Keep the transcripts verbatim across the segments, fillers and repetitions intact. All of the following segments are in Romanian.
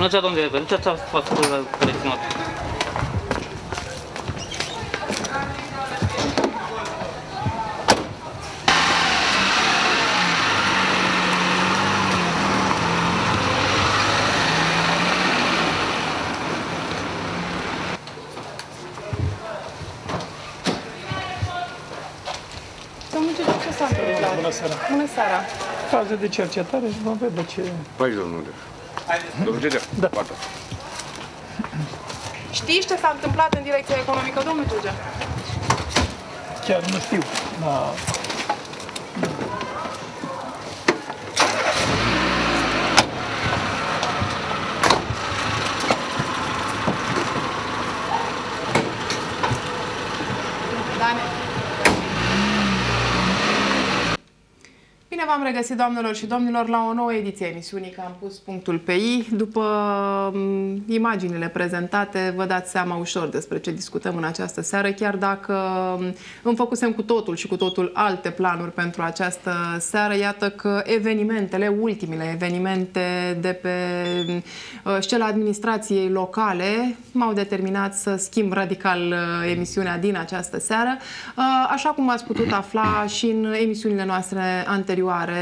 Bună seara, domnule director. Ce ați fost reținut? Domnul Giugiu, ce s-a întâmplat? Bună seara. Bună seara. Faze de cercetare și vom vedea ce... Păi, domnule. Domnul Giugiu, Da. poate. Știți ce s-a întâmplat în direcția economică, domnul Giugiu? Chiar nu știu. Da. Dane. Bine v-am regăsit, doamnelor și domnilor, la o nouă ediție a emisiunii Campus punctul pe i. După um, imaginile prezentate, vă dați seama ușor despre ce discutăm în această seară, chiar dacă um, îmi făcusem cu totul și cu totul alte planuri pentru această seară. Iată că evenimentele, ultimele evenimente de pe uh, scena administrației locale m-au determinat să schimb radical uh, emisiunea din această seară, uh, așa cum ați putut afla și în emisiunile noastre anterioare,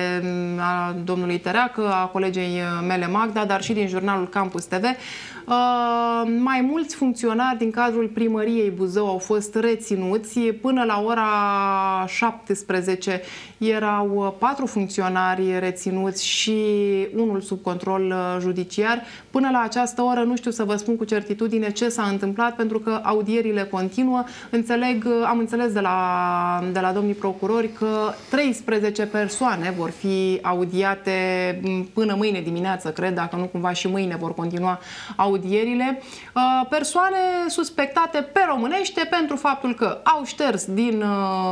a domnului Tereacă, a colegei mele Magda, dar și din jurnalul Campus T V. Mai mulți funcționari din cadrul primăriei Buzău au fost reținuți. Până la ora șaptesprezece erau patru funcționari reținuți și unul sub control judiciar. Până la această oră nu știu să vă spun cu certitudine ce s-a întâmplat, pentru că audierile continuă. Înțeleg, am înțeles de la, de la domnii procurori că treisprezece persoane vor fi audiate până mâine dimineață, cred, dacă nu cumva și mâine vor continua audierile. Persoane suspectate pe românește pentru faptul că au șters din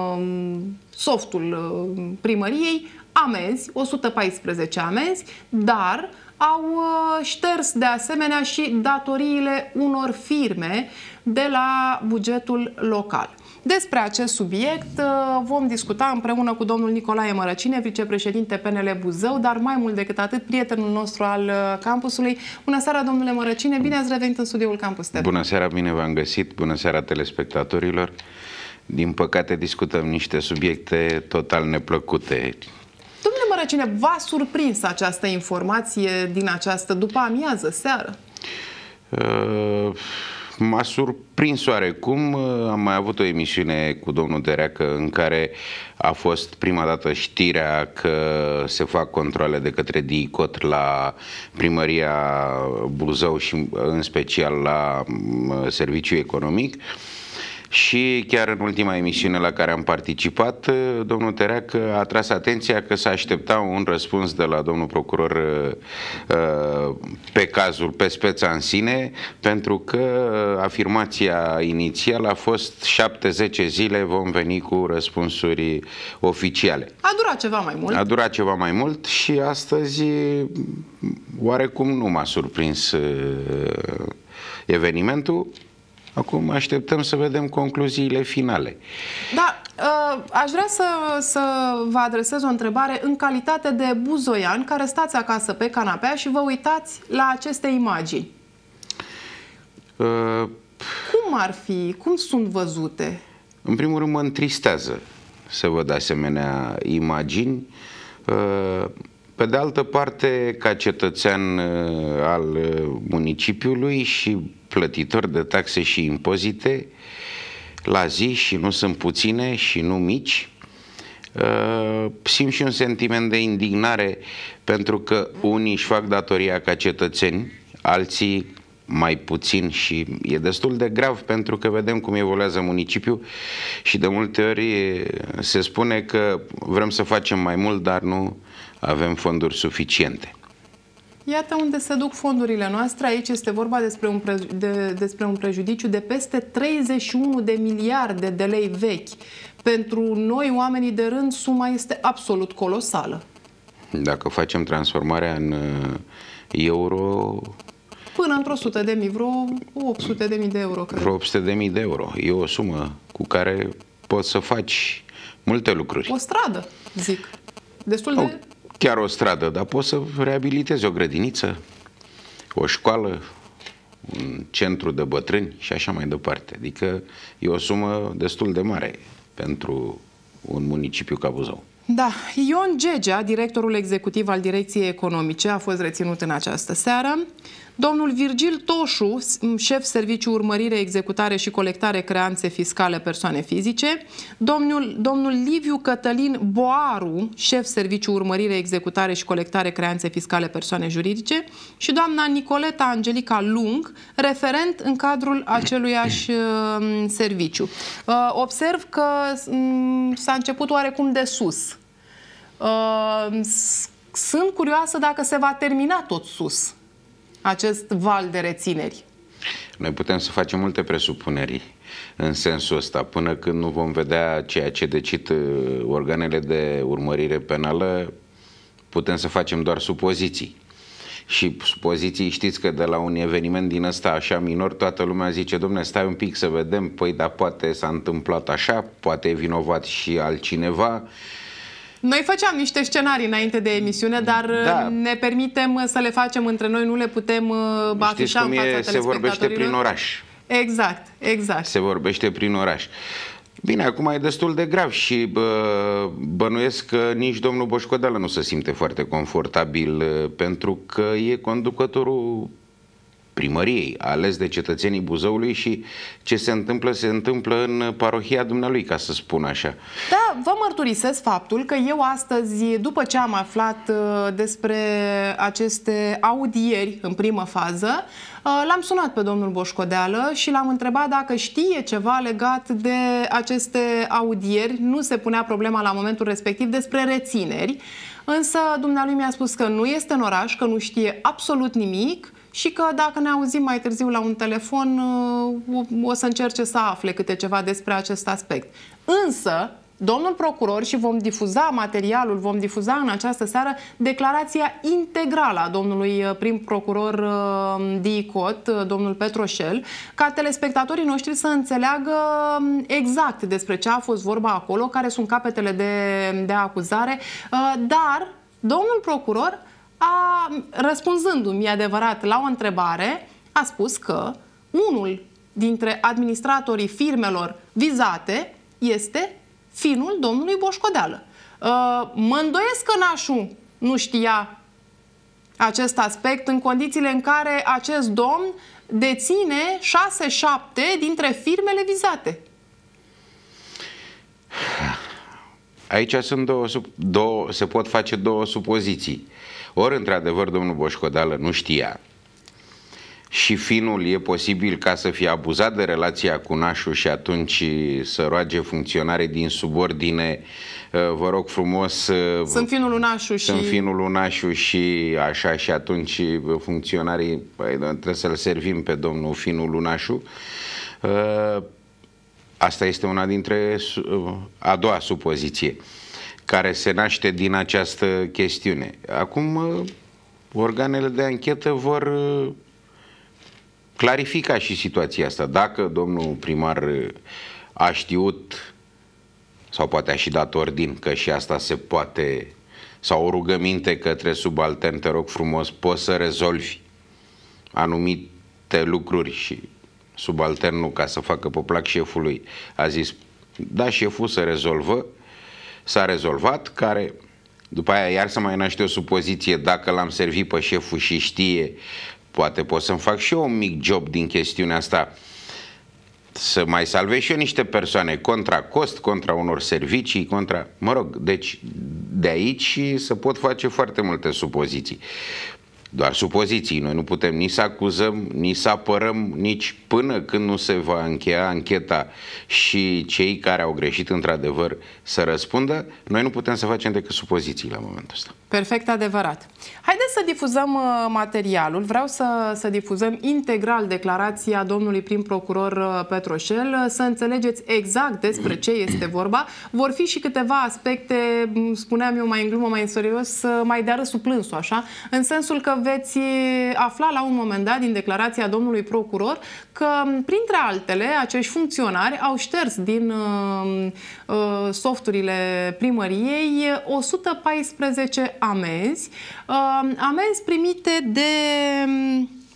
softul primăriei amenzi, o sută paisprezece amenzi, dar au șters de asemenea și datoriile unor firme de la bugetul local. Despre acest subiect vom discuta împreună cu domnul Nicolae Mărăcine, vicepreședinte P N L Buzău, dar mai mult decât atât, prietenul nostru al campusului. Bună seara, domnule Mărăcine, bine ați revenit în studioul Campus T V. Bună seara, bine v-am găsit, bună seara telespectatorilor. Din păcate discutăm niște subiecte total neplăcute. Domnule Mărăcine, v-a surprins această informație din această după amiază, seară? Uh... M-a surprins oarecum. Am mai avut o emisiune cu domnul Tereacă în care a fost prima dată știrea că se fac controle de către DICOT la primăria Buzău și în special la serviciul economic. Și chiar în ultima emisiune la care am participat, domnul Tereacă a tras atenția că s-a aștepta un răspuns de la domnul procuror pe cazul, pe speța în sine, pentru că afirmația inițială a fost șapte zece zile vom veni cu răspunsuri oficiale. A durat ceva mai mult. A durat ceva mai mult și astăzi oarecum nu m-a surprins evenimentul. Acum așteptăm să vedem concluziile finale. Da, aș vrea să, să vă adresez o întrebare în calitate de buzoian care stați acasă pe canapea și vă uitați la aceste imagini. Uh, cum ar fi? Cum sunt văzute? În primul rând mă întristează să văd asemenea imagini. Uh, Pe de altă parte, ca cetățean al municipiului și plătitor de taxe și impozite la zi, și nu sunt puține și nu mici, simt și un sentiment de indignare, pentru că unii își fac datoria ca cetățeni, alții mai puțin, și e destul de grav pentru că vedem cum evoluează municipiul și de multe ori se spune că vrem să facem mai mult, dar nu avem fonduri suficiente. Iată unde se duc fondurile noastre. Aici este vorba despre un, pre, de, despre un prejudiciu de peste treizeci și unu de miliarde de lei vechi. Pentru noi, oamenii de rând, suma este absolut colosală. Dacă facem transformarea în euro... Până într-o sută de mii, vreo opt sute de mii de euro, cred. Vreo opt sute de mii de euro. E o sumă cu care poți să faci multe lucruri. O stradă, zic. Destul de... Chiar o stradă, dar poți să reabilitezi o grădiniță, o școală, un centru de bătrâni și așa mai departe. Adică e o sumă destul de mare pentru un municipiu ca Buzău. Da, Ion Gegea, directorul executiv al Direcției Economice, a fost reținut în această seară. Domnul Virgil Toșu, șef serviciu urmărire, executare și colectare creanțe fiscale persoane fizice. Domnul, domnul Liviu Cătălin Boaru, șef serviciu urmărire, executare și colectare creanțe fiscale persoane juridice. Și doamna Nicoleta Angelica Lung, referent în cadrul aceluiași uh, serviciu. Uh, observ că um, s-a început oarecum de sus. Uh, sunt curioasă dacă se va termina tot sus acest val de rețineri. Noi putem să facem multe presupuneri în sensul ăsta. Până când nu vom vedea ceea ce decid organele de urmărire penală, putem să facem doar supoziții. Și supoziții, știți că de la un eveniment din ăsta așa minor, toată lumea zice, dom'le, stai un pic să vedem, păi dar poate s-a întâmplat așa, poate e vinovat și altcineva. Noi făceam niște scenarii înainte de emisiune, dar da, ne permitem să le facem între noi, nu le putem afișa în fața telespectatorilor. Se vorbește prin oraș. Exact, exact. Se vorbește prin oraș. Bine, acum e destul de grav și bă, bănuiesc că nici domnul Boșcodeală nu se simte foarte confortabil pentru că e conducătorul primăriei, ales de cetățenii Buzăului și ce se întâmplă, se întâmplă în parohia dumnealui, ca să spun așa. Da, vă mărturisesc faptul că eu astăzi, după ce am aflat despre aceste audieri în primă fază, l-am sunat pe domnul Boșcodeală și l-am întrebat dacă știe ceva legat de aceste audieri. Nu se punea problema la momentul respectiv despre rețineri, însă dumnealui mi-a spus că nu este în oraș, că nu știe absolut nimic și că dacă ne auzim mai târziu la un telefon, o să încerce să afle câte ceva despre acest aspect. Însă, domnul procuror, și vom difuza materialul, vom difuza în această seară declarația integrală a domnului prim procuror Dicot, domnul Petroșel, ca telespectatorii noștri să înțeleagă exact despre ce a fost vorba acolo, care sunt capetele de, de acuzare, dar domnul procuror, a, răspunzându-mi adevărat la o întrebare, a spus că unul dintre administratorii firmelor vizate este finul domnului Boșcodeală. Mă îndoiesc că nașul nu știa acest aspect în condițiile în care acest domn deține șase șapte dintre firmele vizate. Aici sunt două, două, se pot face două supoziții. Ori, într-adevăr, domnul Boșcodeală nu știa și finul e posibil ca să fie abuzat de relația cu nașul și atunci să roage funcționare din subordine, vă rog frumos, sunt finul lui nașul și... Sunt finul lui nașul și așa, și atunci funcționarii, păi, trebuie să-l servim pe domnul finul lui nașul. Asta este una dintre a doua supoziție care se naște din această chestiune. Acum, organele de anchetă vor clarifica și situația asta. Dacă domnul primar a știut sau poate a și dat ordin, că și asta se poate, sau o rugăminte către subaltern, te rog frumos, poți să rezolvi anumite lucruri și subalternul, ca să facă pe plac șefului, a zis, da, șeful să rezolvă, s-a rezolvat, care după aia iar să mai naște o supoziție, dacă l-am servit pe șeful și știe, poate pot să-mi fac și eu un mic job din chestiunea asta, să mai salvez și eu niște persoane contra cost, contra unor servicii, contra, mă rog, deci de aici se pot face foarte multe supoziții. Doar supoziții. Noi nu putem nici să acuzăm, nici să apărăm, nici până când nu se va încheia ancheta și cei care au greșit într-adevăr să răspundă, noi nu putem să facem decât supoziții la momentul ăsta. Perfect adevărat. Haideți să difuzăm uh, materialul. Vreau să, să difuzăm integral declarația domnului prim procuror uh, Petroșel, să înțelegeți exact despre ce este vorba. Vor fi și câteva aspecte, spuneam eu mai în glumă, mai în serios, uh, mai de râsul plânsul, așa, în sensul că veți afla la un moment dat din declarația domnului procuror că, printre altele, acești funcționari au șters din uh, uh, softurile primăriei o sută paisprezece amenzi, uh, amenzi primite de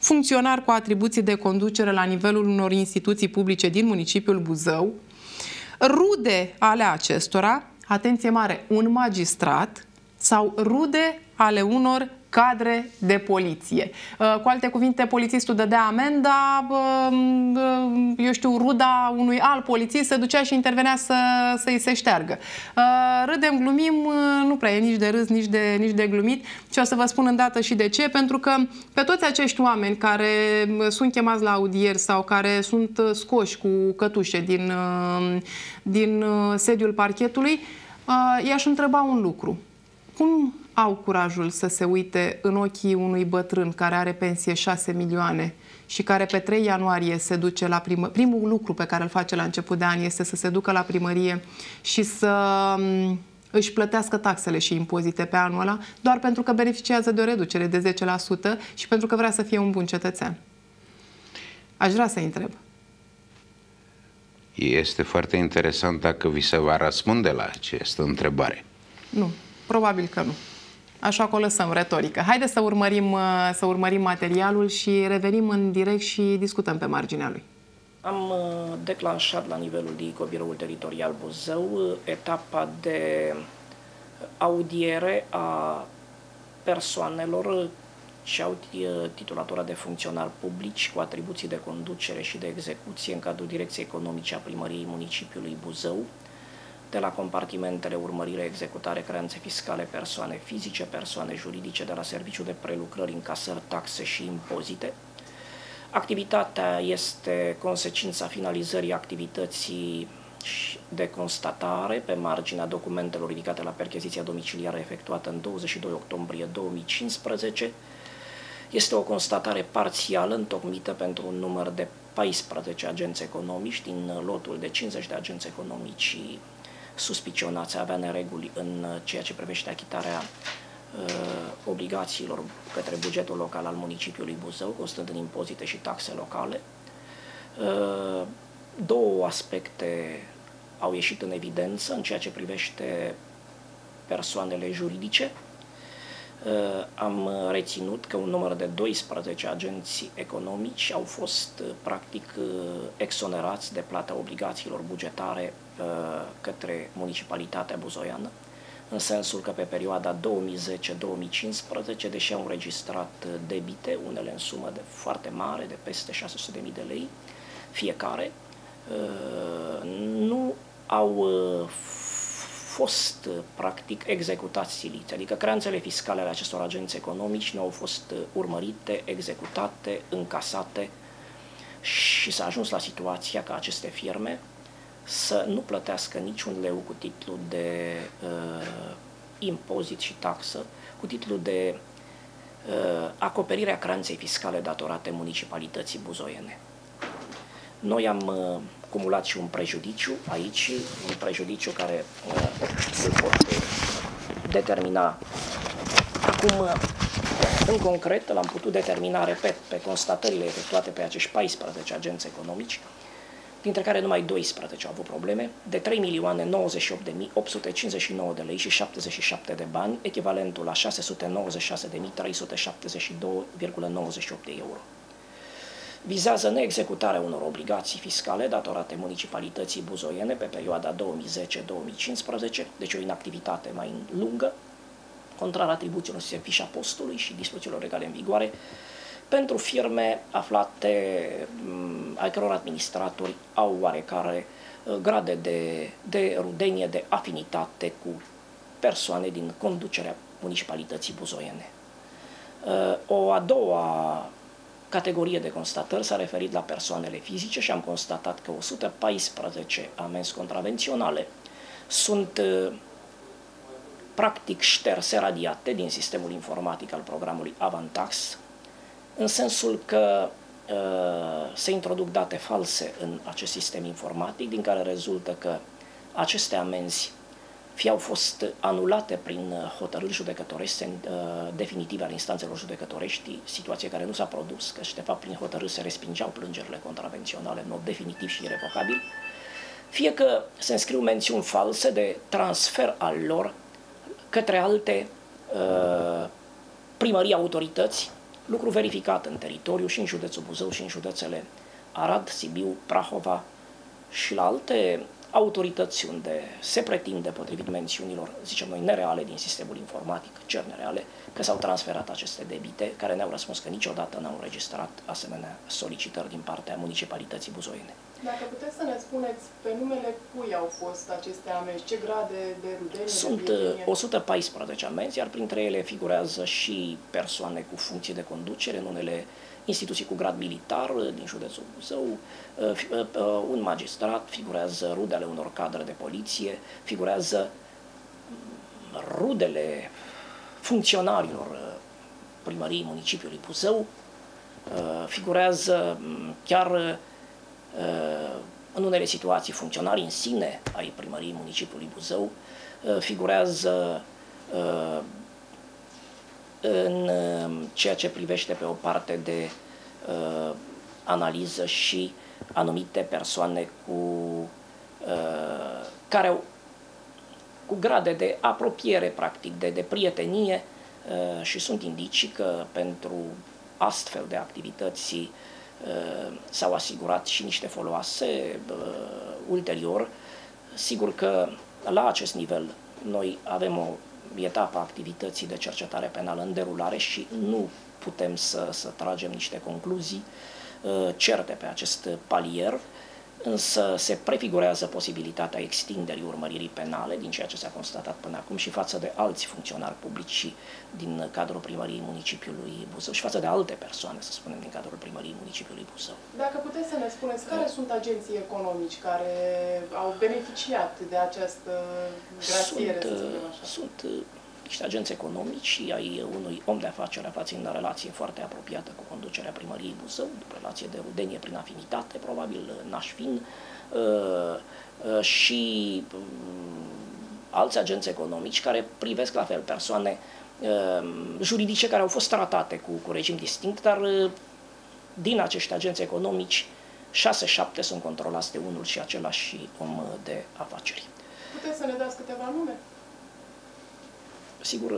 funcționar cu atribuții de conducere la nivelul unor instituții publice din municipiul Buzău, rude ale acestora, atenție mare, un magistrat sau rude ale unor cadre de poliție. Cu alte cuvinte, polițistul dădea amenda, eu știu, ruda unui alt polițist se ducea și intervenea să, să-i se șteargă. Râdem, glumim, nu prea e nici de râs, nici de, nici de glumit și o să vă spun îndată și de ce, pentru că pe toți acești oameni care sunt chemați la audieri sau care sunt scoși cu cătușe din, din sediul parchetului, i-aș întreba un lucru. Cum au curajul să se uite în ochii unui bătrân care are pensie șase milioane și care pe trei ianuarie se duce la primă... Primul lucru pe care îl face la început de an este să se ducă la primărie și să își plătească taxele și impozite pe anul ăla, doar pentru că beneficiază de o reducere de zece la sută și pentru că vrea să fie un bun cetățean. Aș vrea să-i întreb. Este foarte interesant dacă vi se va răspunde la această întrebare. Nu, probabil că nu. Așa că o lăsăm retorică. Haideți să urmărim, să urmărim materialul și revenim în direct și discutăm pe marginea lui. Am declanșat la nivelul de I C O Biroul Teritorial Buzău etapa de audiere a persoanelor ce au titulatura de funcționari publici cu atribuții de conducere și de execuție în cadrul Direcției Economice a Primăriei Municipiului Buzău, de la compartimentele urmărire, executare, creanțe fiscale, persoane fizice, persoane juridice, de la serviciul de prelucrări, încasări, taxe și impozite. Activitatea este consecința finalizării activității de constatare pe marginea documentelor ridicate la percheziția domiciliară efectuată în douăzeci și doi octombrie două mii cincisprezece. Este o constatare parțială întocmită pentru un număr de paisprezece agenți economici din lotul de cincizeci de agenți economici suspicionați a avea nereguli în ceea ce privește achitarea uh, obligațiilor către bugetul local al municipiului Buzău, costând în impozite și taxe locale. Uh, două aspecte au ieșit în evidență în ceea ce privește persoanele juridice. Uh, am reținut că un număr de doisprezece agenți economici au fost uh, practic uh, exonerați de plata obligațiilor bugetare uh, către municipalitatea buzoiană, în sensul că pe perioada două mii zece două mii cincisprezece, deși au înregistrat debite, unele în sumă de foarte mare, de peste șase sute de mii de lei fiecare, uh, nu au uh, fost practic executați siliți, adică creanțele fiscale ale acestor agenți economici nu au fost urmărite, executate, încasate și s-a ajuns la situația ca aceste firme să nu plătească niciun leu cu titlu de uh, impozit și taxă, cu titlu de uh, acoperire a creanței fiscale datorate municipalității buzoiene. Noi am uh, cumulat și un prejudiciu aici, un prejudiciu care uh, îl pot determina acum, uh, în concret, l-am putut determina, repet, pe constatările efectuate pe acești paisprezece agenți economici, dintre care numai doisprezece au avut probleme, de trei milioane nouăzeci și opt de mii opt sute cincizeci și nouă de lei și șaptezeci și șapte de bani, echivalentul la șase sute nouăzeci și șase de mii trei sute șaptezeci și doi virgulă nouăzeci și opt de euro. Vizează neexecutarea unor obligații fiscale datorate municipalității buzoiene pe perioada două mii zece două mii cincisprezece, deci o inactivitate mai lungă, contrar atribuțiilor în fișa postului și dispozițiilor legale în vigoare, pentru firme aflate, ai căror administratori au oarecare grade de, de rudenie, de afinitate cu persoane din conducerea municipalității buzoiene. O a doua categorie de constatări s-a referit la persoanele fizice și am constatat că o sută paisprezece amenzi contravenționale sunt practic șterse, radiate din sistemul informatic al programului Avantax, în sensul că uh, se introduc date false în acest sistem informatic, din care rezultă că aceste amenzi fie au fost anulate prin hotărâri judecătorești uh, definitive ale instanțelor judecătorești, situație care nu s-a produs, că de fapt prin hotărâri se respingeau plângerile contravenționale în mod definitiv și irrevocabil, fie că se înscriu mențiuni false de transfer al lor către alte uh, primării autorități Lucru verificat în teritoriu și în județul Buzău și în județele Arad, Sibiu, Prahova și la alte autorități unde se pretinde, potrivit mențiunilor, zicem noi, nereale din sistemul informatic, cer nereale, că s-au transferat aceste debite, care ne-au răspuns că niciodată n-au înregistrat asemenea solicitări din partea municipalității buzoiene. Dacă puteți să ne spuneți pe numele cui au fost aceste amenzi, ce grade de rudenie? Sunt o sută paisprezece amenzi, iar printre ele figurează și persoane cu funcții de conducere în unele instituții cu grad militar din județul Buzău, un magistrat, figurează rudele unor cadre de poliție, figurează rudele funcționarilor primăriei municipiului Buzău, figurează chiar în unele situații funcționari în sine ai primăriei municipiului Buzău, figurează în ceea ce privește pe o parte de uh, analiză și anumite persoane cu, uh, care au, cu grade de apropiere, practic, de, de prietenie uh, și sunt indicii că pentru astfel de activități uh, s-au asigurat și niște foloase uh, ulterior. Sigur că la acest nivel noi avem o etapa activității de cercetare penală în derulare și nu putem să, să tragem niște concluzii uh, certe pe acest palier, însă se prefigurează posibilitatea extinderii urmăririi penale din ceea ce s-a constatat până acum și față de alți funcționari publici din cadrul primăriei municipiului Buzău și față de alte persoane, să spunem, din cadrul primăriei municipiului Buzău. Dacă puteți să ne spuneți care sunt agenții economici care au beneficiat de această gratiere, sunt, să spunem așa? Sunt niște agenți economici ai unui om de afaceri aflați în relație foarte apropiată cu conducerea primăriei Buzău, relație de rudenie prin afinitate, probabil nașfin, și alți agenți economici care privesc la fel persoane juridice care au fost tratate cu, cu regim distinct, dar din acești agenți economici, șase șapte sunt controlați de unul și același om de afaceri. Puteți să ne dați câteva nume? Sigur,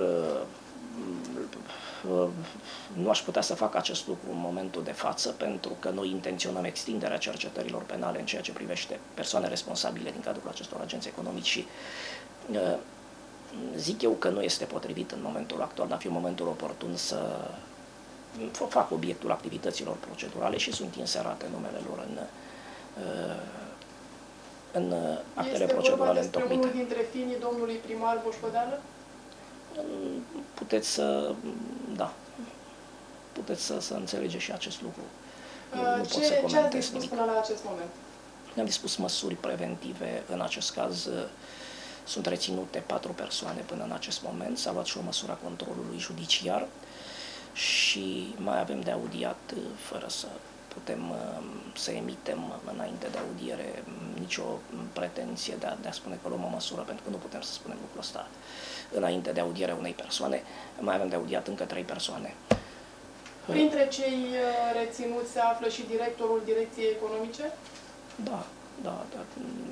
nu aș putea să fac acest lucru în momentul de față, pentru că noi intenționăm extinderea cercetărilor penale în ceea ce privește persoane responsabile din cadrul acestor agenți economici și zic eu că nu este potrivit în momentul actual, n-ar fi momentul oportun să fac obiectul activităților procedurale și sunt inserate numele lor în, în actele procedurale întocmite. Este vorba despre unul dintre fiii domnului primar Boșpădeală? Puteți să, da, puteți să, să înțelegeți și acest lucru. Uh, nu ce, pot să ce ați dispus nimic. până la acest moment? Ne-am dispus măsuri preventive. În acest caz sunt reținute patru persoane până în acest moment. S-a luat și o măsură a controlului judiciar și mai avem de audiat, fără să putem să emitem înainte de audiere nicio pretenție de a, de a spune că luăm o măsură, pentru că nu putem să spunem lucrul ăsta înainte de audierea unei persoane. Mai avem de audiat încă trei persoane. Printre cei reținuți se află și directorul Direcției Economice? Da, da, da.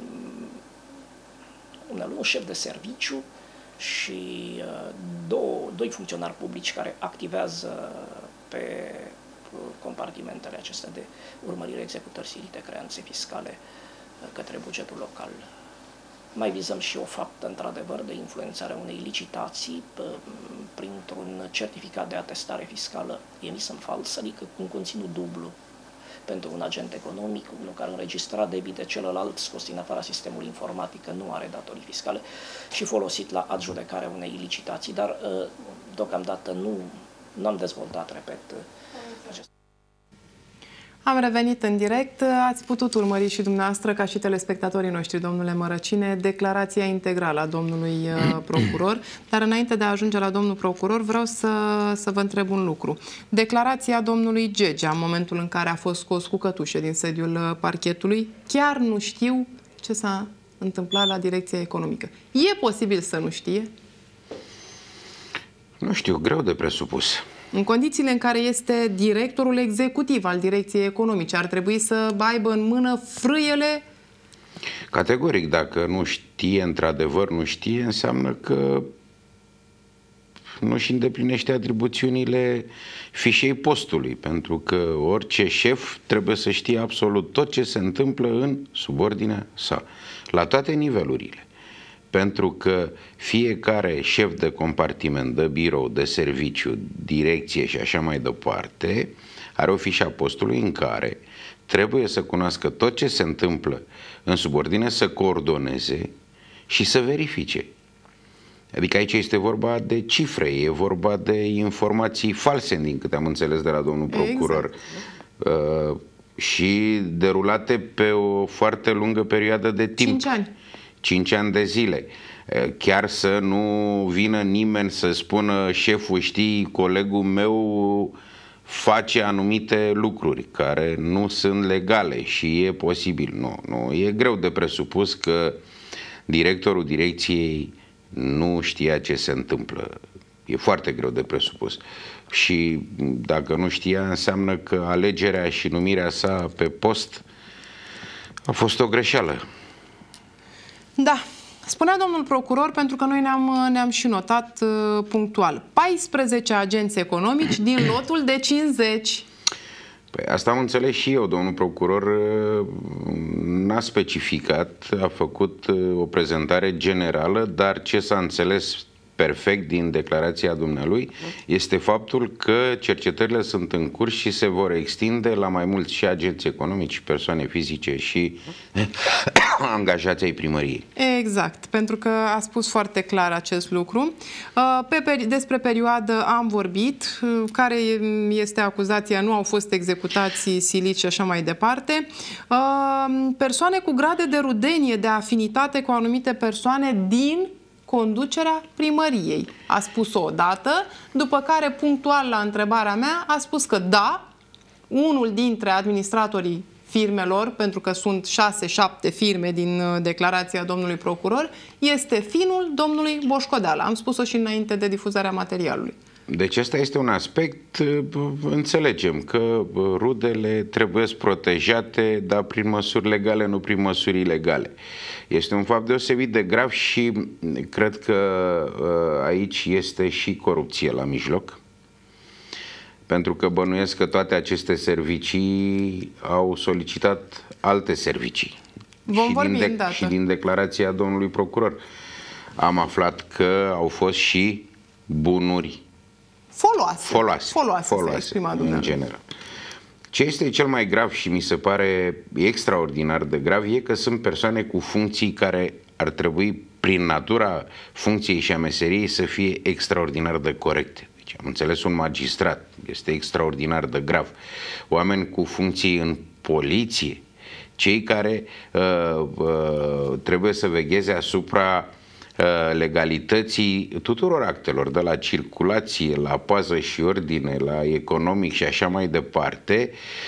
Un, un șef de serviciu și două, doi funcționari publici care activează pe compartimentele acestea de urmărire, executări silite, creanțe fiscale către bugetul local. Mai vizăm și o faptă, într-adevăr, de influențarea unei licitații printr-un certificat de atestare fiscală emis în fals, adică cu un conținut dublu pentru un agent economic, unul care înregistra debite, celălalt scos din afara sistemului informatic, că nu are datorii fiscale și folosit la adjudecarea unei licitații, dar deocamdată nu, nu am dezvoltat, repet, acest. Am revenit în direct. Ați putut urmări și dumneavoastră, ca și telespectatorii noștri, domnule Mărăcine, declarația integrală a domnului procuror. Dar înainte de a ajunge la domnul procuror, vreau să, să vă întreb un lucru. Declarația domnului Gegea, în momentul în care a fost scos cu cătușe din sediul parchetului, chiar nu știu ce s-a întâmplat la Direcția Economică. E posibil să nu știe? Nu știu, greu de presupus. În condițiile în care este directorul executiv al Direcției Economice, ar trebui să aibă în mână frâiele? Categoric, dacă nu știe, într-adevăr nu știe, înseamnă că nu-și îndeplinește atribuțiunile fișei postului, pentru că orice șef trebuie să știe absolut tot ce se întâmplă în subordinea sa, la toate nivelurile. Pentru că fiecare șef de compartiment, de birou, de serviciu, direcție și așa mai departe, are o fișă a postului în care trebuie să cunoască tot ce se întâmplă în subordine, să coordoneze și să verifice. Adică aici este vorba de cifre, e vorba de informații false, din câte am înțeles de la domnul procuror, exact. uh, și derulate pe o foarte lungă perioadă de timp. Cinci ani. Cinci ani de zile. Chiar să nu vină nimeni să spună, șeful, știi, colegul meu face anumite lucruri care nu sunt legale și e posibil. Nu, nu. E greu de presupus că directorul direcției nu știa ce se întâmplă. E foarte greu de presupus. Și dacă nu știa, înseamnă că alegerea și numirea sa pe post a fost o greșeală. Da. Spunea domnul procuror, pentru că noi ne-am ne-am și notat uh, punctual, paisprezece agenți economici din lotul de cincizeci. Păi asta am înțeles și eu. Domnul procuror n-a specificat, a făcut o prezentare generală, dar ce s-a înțeles perfect din declarația dumnealui este faptul că cercetările sunt în curs și se vor extinde la mai mulți și agenți economici, persoane fizice și angajați ai primăriei. Exact, pentru că a spus foarte clar acest lucru. Pe, despre perioadă am vorbit, care este acuzația, nu au fost executații, siliți și așa mai departe. Persoane cu grade de rudenie, de afinitate cu anumite persoane din conducerea primăriei. A spus-o odată, după care punctual la întrebarea mea a spus că da, unul dintre administratorii firmelor, pentru că sunt șase, șapte firme din declarația domnului procuror, este finul domnului Boșcodeală. Am spus-o și înainte de difuzarea materialului. Deci ăsta este un aspect, înțelegem că rudele trebuie protejate, dar prin măsuri legale, nu prin măsuri ilegale. Este un fapt deosebit de grav și cred că aici este și corupție la mijloc, pentru că bănuiesc că toate aceste servicii au solicitat alte servicii. Vom și, vorbi din de- și din declarația domnului procuror am aflat că au fost și bunuri Foloase. foloase, Foloase, foloase în general. Ce este cel mai grav și mi se pare extraordinar de grav e că sunt persoane cu funcții care ar trebui, prin natura funcției și a meseriei, să fie extraordinar de corecte. Deci am înțeles un magistrat, este extraordinar de grav. Oameni cu funcții în poliție, cei care uh, uh, trebuie să vegheze asupra legalității tuturor actelor, de la circulație, la pază și ordine, la economic și așa mai departe,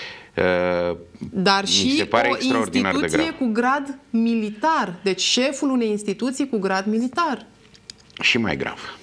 dar și se pare o extraordinar de instituție grav. cu grad militar. Deci șeful unei instituții cu grad militar. Și mai grav.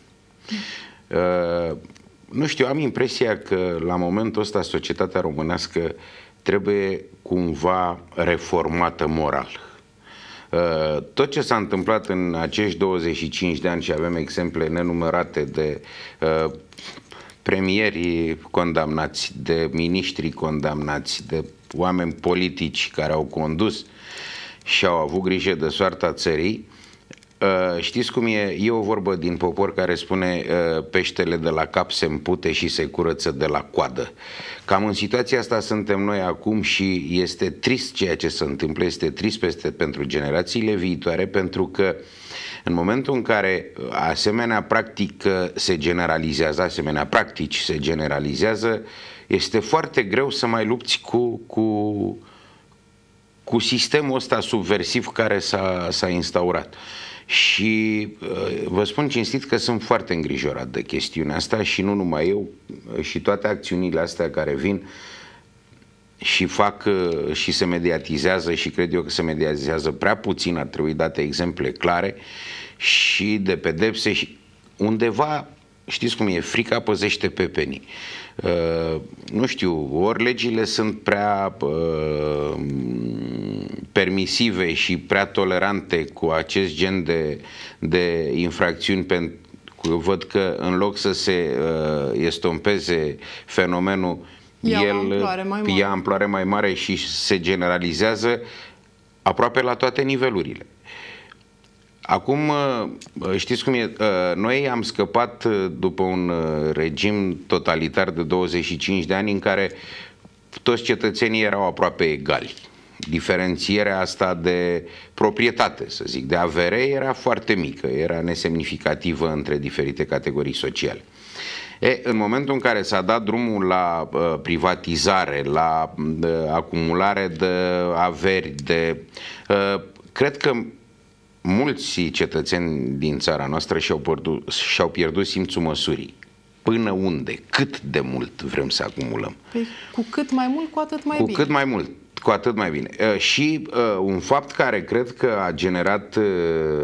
Uh, nu știu, am impresia că la momentul ăsta societatea românească trebuie cumva reformată moral. Tot ce s-a întâmplat în acești douăzeci și cinci de ani, și avem exemple nenumărate de uh, premieri condamnați, de miniștri condamnați, de oameni politici care au condus și au avut grijă de soarta țării, uh, știți cum e? E o vorbă din popor care spune uh, peștele de la cap se împute și se curăță de la coadă. Cam în situația asta suntem noi acum și este trist ceea ce se întâmplă, este trist peste, pentru generațiile viitoare, pentru că în momentul în care asemenea practică se generalizează, asemenea practici se generalizează, este foarte greu să mai lupți cu, cu, cu sistemul ăsta subversiv care s-a, s-a instaurat. Și vă spun cinstit că sunt foarte îngrijorat de chestiunea asta și nu numai eu, și toate acțiunile astea care vin și fac și se mediatizează, și cred eu că se mediatizează prea puțin, ar trebui date exemple clare și de pedepse și undeva, știți cum e, frica păzește pepenii. Uh, nu știu, ori legile sunt prea uh, permisive și prea tolerante cu acest gen de, de infracțiuni, pen, Văd că în loc să se uh, estompeze fenomenul, Ia o el amploare mai mare. ia amploare mai mare și se generalizează aproape la toate nivelurile. Acum, știți cum e, noi am scăpat după un regim totalitar de douăzeci și cinci de ani în care toți cetățenii erau aproape egali. Diferențierea asta de proprietate, să zic, de avere era foarte mică, era nesemnificativă între diferite categorii sociale. E, în momentul în care s-a dat drumul la uh, privatizare, la uh, acumulare de averi, de, uh, cred că mulți cetățeni din țara noastră și-au pierdut, și-au pierdut simțul măsurii. Până unde? Cât de mult vrem să acumulăm? Păi, cu cât mai mult, cu atât mai cu bine. Cu cât mai mult, cu atât mai bine. Uh, și uh, un fapt care cred că a generat uh,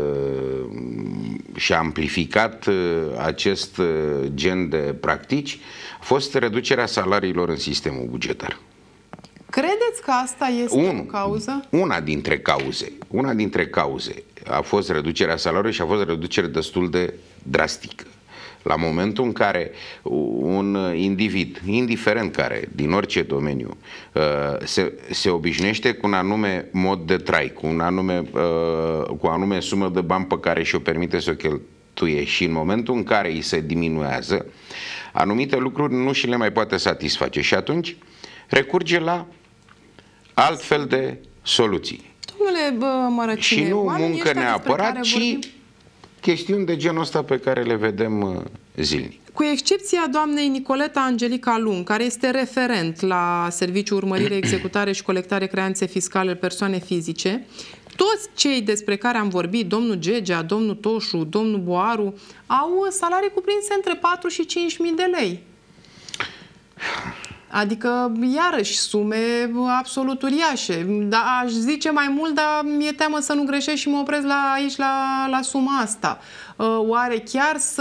și a amplificat uh, acest uh, gen de practici a fost reducerea salariilor în sistemul bugetar. Credeți că asta este Unu, o cauză? Una dintre cauze, una dintre cauze a fost reducerea salariului și a fost reducere destul de drastică. La momentul în care un individ, indiferent care, din orice domeniu, se, se obișnuiește cu un anume mod de trai, cu, un anume, cu o anume sumă de bani pe care și-o permite să o cheltuie și în momentul în care îi se diminuează, anumite lucruri nu și le mai poate satisface și atunci recurge la altfel de soluții. Domnule bă, Mărăcine, și nu oamenii muncă ăștia despre neapărat, care ci vorbim, chestiuni de genul ăsta pe care le vedem uh, zilnic. cu excepția doamnei Nicoleta Angelica Lung, care este referent la Serviciul Urmărire, Executare și Colectare Creanțe Fiscale persoane fizice, toți cei despre care am vorbit, domnul Gegea, domnul Toșu, domnul Boaru, au salarii cuprinse între patru și cinci mii de lei. Adică, iarăși, sume absolut uriașe. Da, aș zice mai mult, dar mi-e teamă să nu greșesc și mă opresc la, aici la, la suma asta. Oare chiar să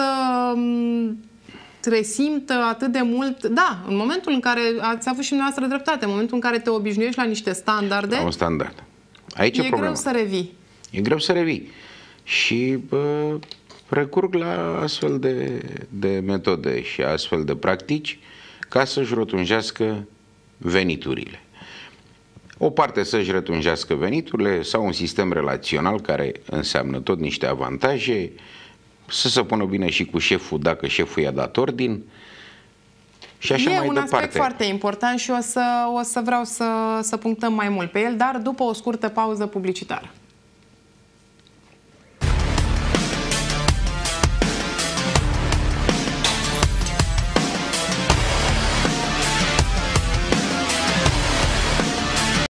resimtă atât de mult? Da, în momentul în care, ați avut și dumneavoastră dreptate, în momentul în care te obișnuiești la niște standarde, La un standard. Aici e, e greu problema. să revii. E greu să revii. Și bă, recurg la astfel de, de metode și astfel de practici ca să-și rotunjească veniturile. O parte să-și rotunjească veniturile sau un sistem relațional care înseamnă tot niște avantaje, să se pună bine și cu șeful dacă șeful i-a dat ordin și așa e mai un departe. aspect foarte important și o să, o să vreau să, să punctăm mai mult pe el, dar după o scurtă pauză publicitară.